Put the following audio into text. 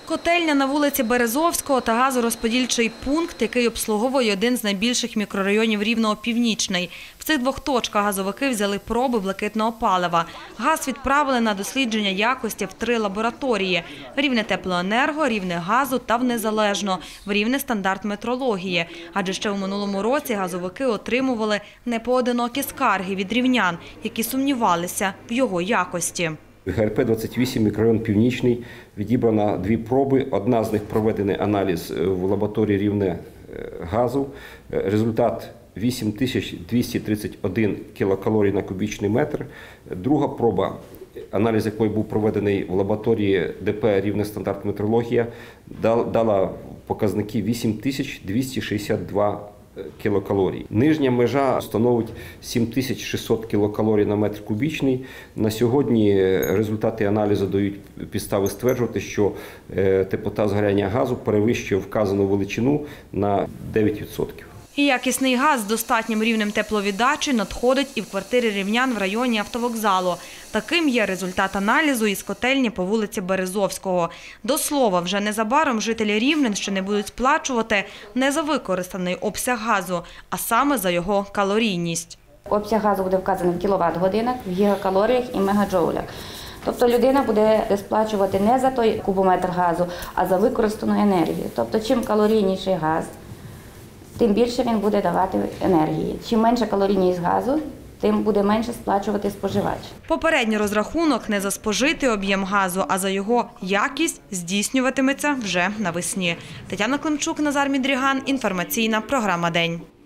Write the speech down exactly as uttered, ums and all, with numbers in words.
Котельня на вулиці Березовського та газорозподільчий пункт, який обслуговує один з найбільших мікрорайонів Рівного – Північний. В цих двох точках газовики взяли проби блакитного палива. Газ відправили на дослідження якості в три лабораторії – в Рівнетеплоенерго, Рівнегазу та в Незалежно, в Рівнестандарт метрології. Адже ще у минулому році газовики отримували непоодинокі скарги від рівнян, які сумнівалися в його якості. ГРП двадцять вісім, мікрорайон Північний, відібрано дві проби. Одна з них проведений аналіз в лабораторії Рівнегазу. Результат вісім тисяч двісті тридцять один кілокалорій на кубічний метр. Друга проба, аналіз якої був проведений в лабораторії ДП Рівнестандарт метрологія, дала показники вісім тисяч двісті шістдесят два кілокалорій. Нижня межа становить сім тисяч шістсот кілокалорій на метр кубічний. На сьогодні результати аналізу дають підстави стверджувати, що теплота згоряння газу перевищує вказану величину на дев'ять відсотків. І якісний газ з достатнім рівнем тепловіддачі надходить і в квартири рівнян в районі автовокзалу. Таким є результат аналізу із котельні по вулиці Березовського. До слова, вже незабаром жителі Рівненщини будуть сплачувати не за використаний обсяг газу, а саме за його калорійність. Обсяг газу буде вказаний в кіловат-годинах, в гігакалоріях і мегаджоулях. Тобто людина буде сплачувати не за той кубометр газу, а за використану енергію. Тобто чим калорійніший газ, тим більше він буде давати енергії. Чим менша калорійність газу, тим буде менше сплачувати споживач. Попередній розрахунок не за спожитий об'єм газу, а за його якість здійснюватиметься вже навесні. Тетяна Климчук, Назар Мідріган. Інформаційна програма «День».